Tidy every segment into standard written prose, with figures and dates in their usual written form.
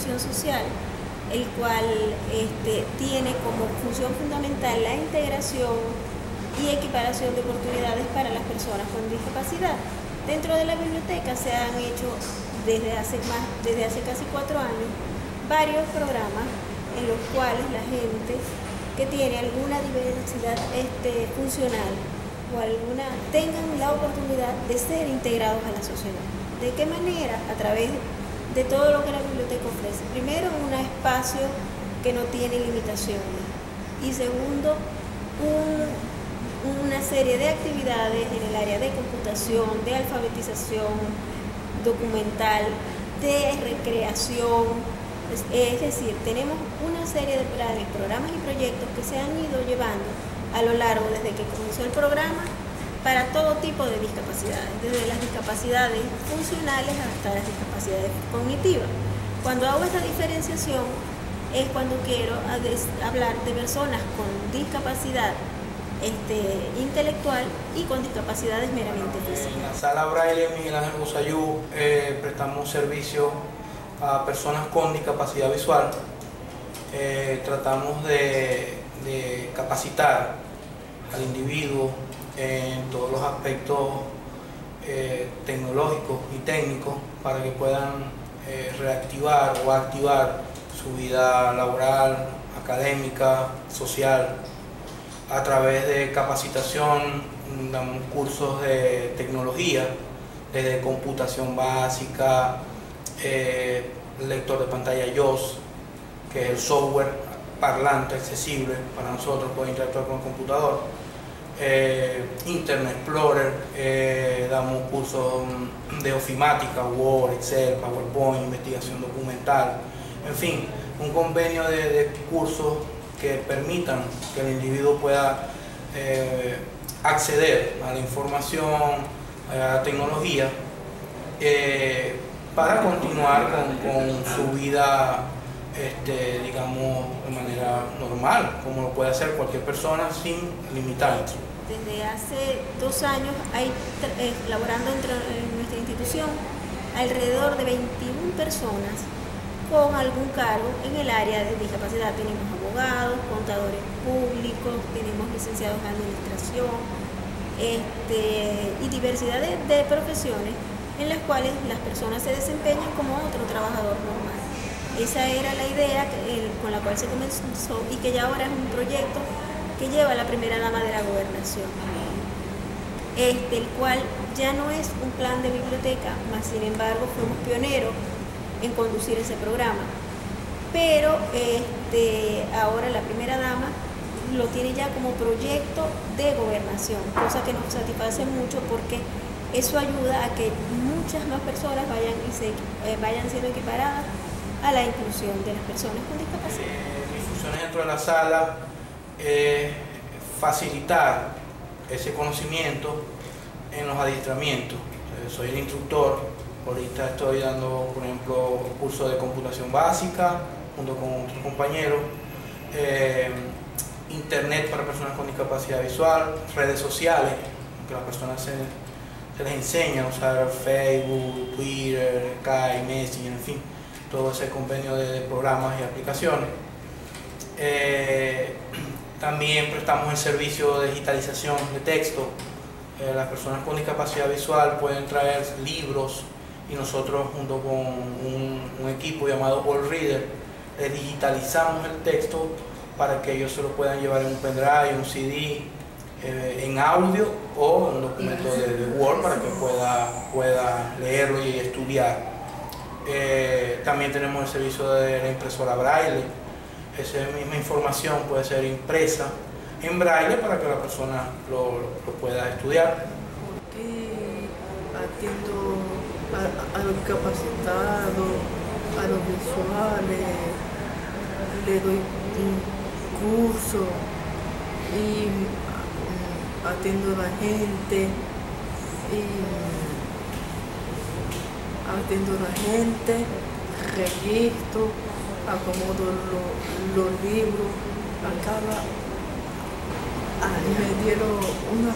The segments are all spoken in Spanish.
inclusión social, el cual tiene como función fundamental la integración y equiparación de oportunidades para las personas con discapacidad. Dentro de la biblioteca se han hecho desde hace casi 4 años varios programas en los cuales la gente que tiene alguna diversidad funcional o tengan la oportunidad de ser integrados a la sociedad. ¿De qué manera? A través de todo lo que la biblioteca ofrece. Primero, un espacio que no tiene limitaciones, y segundo, una serie de actividades en el área de computación, de alfabetización documental, de recreación. Es decir, tenemos una serie de planes, programas y proyectos que se han ido llevando a lo largo desde que comenzó el programa para todo tipo de discapacidades, desde las discapacidades funcionales hasta las discapacidades cognitivas. Cuando hago esta diferenciación es cuando quiero hablar de personas con discapacidad intelectual y con discapacidades meramente físicas. En la sala Braille Miguel Ángel Bosayú prestamos servicio a personas con discapacidad visual. Tratamos de capacitar al individuo en todos los aspectos tecnológicos y técnicos para que puedan reactivar o activar su vida laboral, académica, social. A través de capacitación damos cursos de tecnología, desde computación básica, lector de pantalla JAWS, que es el software parlante accesible para nosotros poder interactuar con el computador, Internet Explorer, damos cursos de ofimática, Word, Excel, PowerPoint, investigación documental, en fin, un convenio de cursos que permitan que el individuo pueda acceder a la información, a la tecnología, para continuar con su vida, digamos, de manera normal, como lo puede hacer cualquier persona sin limitantes. Desde hace 2 años hay laborando en nuestra institución alrededor de 21 personas con algún cargo en el área de discapacidad. Tenemos abogados, contadores públicos, tenemos licenciados en administración y diversidad de profesiones en las cuales las personas se desempeñan como otro trabajador normal. Esa era la idea con la cual se comenzó y que ya ahora es un proyecto que lleva la primera dama de la gobernación, el cual ya no es un plan de biblioteca, mas sin embargo fuimos pioneros en conducir ese programa, pero ahora la primera dama lo tiene ya como proyecto de gobernación, cosa que nos satisface mucho porque eso ayuda a que muchas más personas vayan siendo equiparadas a la inclusión de las personas con discapacidad. Mis funciones dentro de la sala es facilitar ese conocimiento en los adiestramientos. Soy el instructor, ahorita estoy dando, por ejemplo, cursos de computación básica junto con otros compañeros, internet para personas con discapacidad visual, redes sociales, que las personas se les enseña a usar Facebook, Twitter, Skype, Messenger, en fin, todo ese convenio de programas y aplicaciones. También prestamos el servicio de digitalización de texto. Las personas con discapacidad visual pueden traer libros y nosotros junto con un equipo llamado All Reader les digitalizamos el texto para que ellos se lo puedan llevar en un pendrive, un CD, en audio o en un documento de Word para que pueda leerlo y estudiar. También tenemos el servicio de la impresora Braille. Esa misma información puede ser impresa en Braille para que la persona lo pueda estudiar. Porque atiendo a los capacitados, a los visuales, le doy un curso y atiendo a la gente registro, acomodo los libros. Me dieron una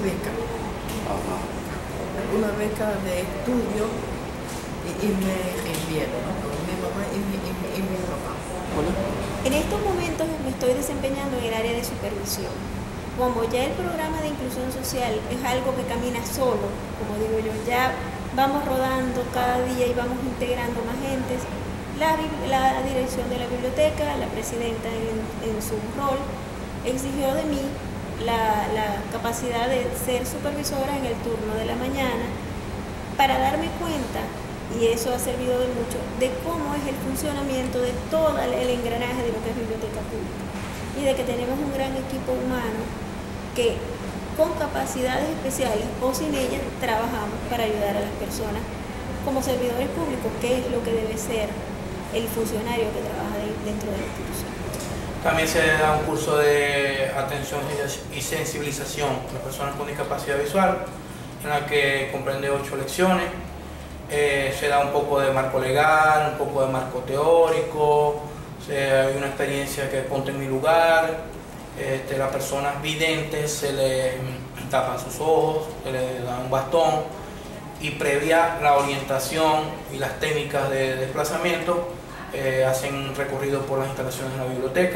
beca de estudio y me reenviaron. Mi mamá y mi papá. En estos momentos me estoy desempeñando en el área de supervisión. Como ya el programa de inclusión social es algo que camina solo, como digo yo, ya vamos rodando cada día y vamos integrando más gentes, la dirección de la biblioteca, la presidenta en su rol, exigió de mí la capacidad de ser supervisora en el turno de la mañana para darme cuenta, y eso ha servido de mucho, de cómo es el funcionamiento de todo el engranaje de lo que es biblioteca pública y de que tenemos un gran equipo humano que con capacidades especiales o sin ellas trabajamos para ayudar a las personas como servidores públicos, que es lo que debe ser el funcionario que trabaja dentro de la institución. También se da un curso de atención y sensibilización a las personas con discapacidad visual, en la que comprende 8 lecciones. Se da un poco de marco legal, un poco de marco teórico, hay una experiencia que ponte en mi lugar. Las personas videntes se les tapan sus ojos, se les da un bastón, y previa la orientación y las técnicas de desplazamiento hacen un recorrido por las instalaciones de la biblioteca.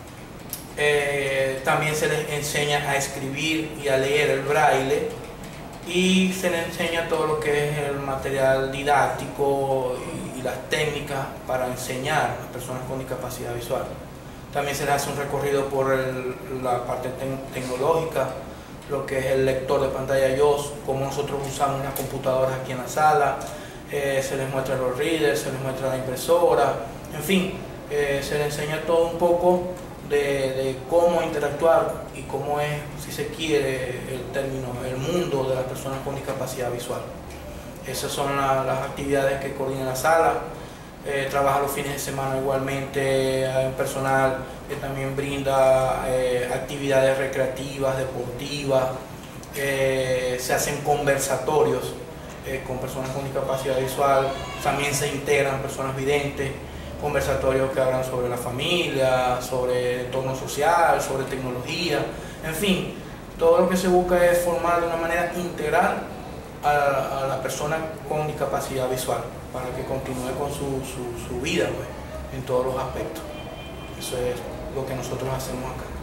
También se les enseña a escribir y a leer el braille, y se les enseña todo lo que es el material didáctico y las técnicas para enseñar a las personas con discapacidad visual. También se les hace un recorrido por la parte tecnológica, lo que es el lector de pantalla JAWS, cómo nosotros usamos las computadoras aquí en la sala, se les muestra los readers, se les muestra la impresora, en fin, se les enseña todo un poco de cómo interactuar y cómo es, si se quiere, el mundo de las personas con discapacidad visual. Esas son las actividades que coordina la sala. Trabaja los fines de semana igualmente, hay un personal que también brinda actividades recreativas, deportivas, se hacen conversatorios con personas con discapacidad visual, también se integran personas videntes, conversatorios que hablan sobre la familia, sobre el entorno social, sobre tecnología, en fin, todo lo que se busca es formar de una manera integral a la persona con discapacidad visual, para que continúe con su vida, pues, en todos los aspectos. Eso es lo que nosotros hacemos acá.